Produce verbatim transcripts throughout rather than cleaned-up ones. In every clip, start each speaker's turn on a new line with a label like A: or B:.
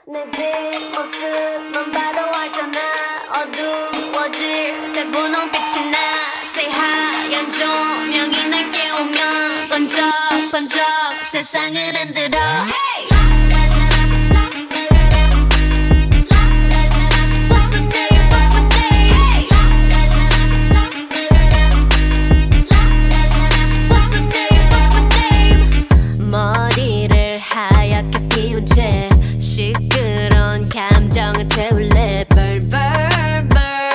A: 내 뒷모습만 봐도 알잖아. 어두워질 때 분홍빛이 나. Say 하얀 조명이 날 깨우면 번쩍번쩍 세상을 흔들어. Hey! 머리를 하얗게 피운 채 시끄러운 감정을 태울래. 벌벌벌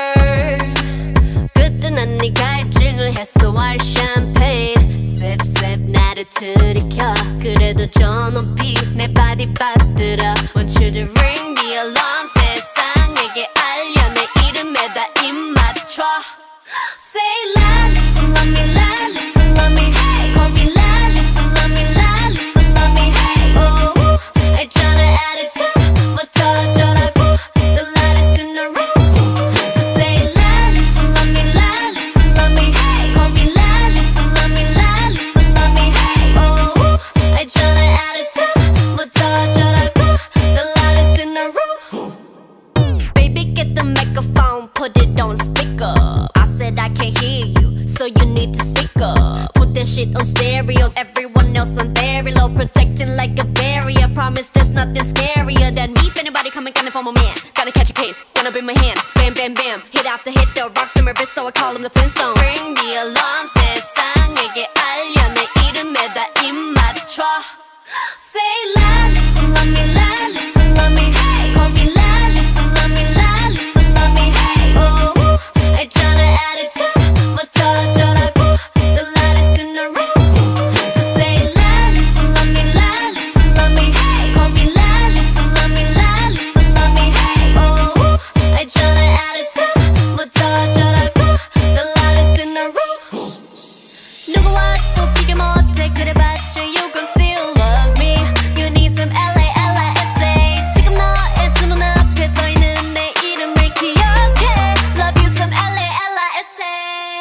A: 그때는 네 갈증을 해소할 샴페인 셉셉 나를 들이켜. 그래도 저 높이 내 바디 받들어. Want you to ring the alarm. 세상에게 알려 내 이름에다 입 맞춰. Say Lalisa love me, Lalisa love me, hey. Call me Lalisa love me, Lalisa love me, hey. Oh, 알잖아 attitude 뭐 터져라고. The loudest in the room. Just say Lalisa love me, Lalisa love me, hey. Call me Lalisa love me, Lalisa love me, hey. Oh, 알잖아 attitude 뭐 터져라고. The loudest in the room. Baby get the microphone, put it on speaker. I can't hear you, so you need to speak up. Put that shit on stereo, everyone else on very low, protecting like a barrier. Promise there's nothing scarier than me. If anybody coming gunning for my man, gotta catch a case, gonna be my hand. Bam, bam, bam, hit after hit, the rocks in my wrist, so I call them the Flintstones. Ring the alarm, 세상에게 알려 내 이름에다 입 맞춰. Say Lalisa love me, Lalisa love me, hey. Call me Lalisa love me, Lalisa love me, hey. Oh, 알잖아 attitude 뭐 터져라고. The loudest in the room. Just say Lalisa love me, Lalisa love me, hey. Call me Lalisa love me, Lalisa love me, hey. Oh, 알잖아 attitude 뭐 터져라고. The loudest in the room. 누구와도 비교 못해 그래봤자 you gon' still love me. You need some L A L I S A. 지금 너의 두 눈앞에 서 있는 내 이름을 기억해. Love you some L A L I S A.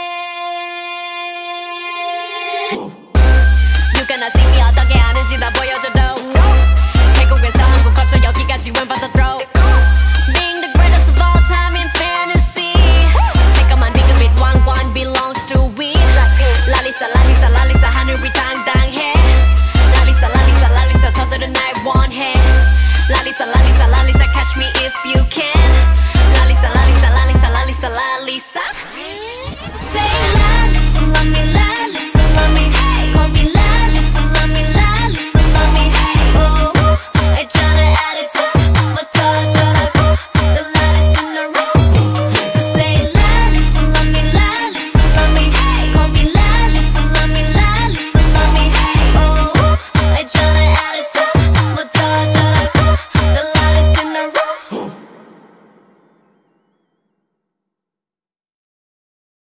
A: You gonna see me 어떻게 하는지 나 보여줘도. 태국에서 한국 거쳐 여기까지 when but the throw. Being the greatest of all time in fantasy. 새까만 비그빛 왕관 belongs to we. Lalisa Lalisa Lalisa 하늘이 당당해. Lalisa Lalisa Lalisa 저들은 날 원해. Lalisa Lalisa Lalisa catch me if you can. Lalisa Lalisa Lalisa Lalisa Lalisa. Say Lalisa love me, Lalisa love me, hey. Call me Lalisa love me, Lalisa love me, hey. Oh, 알잖아 attitude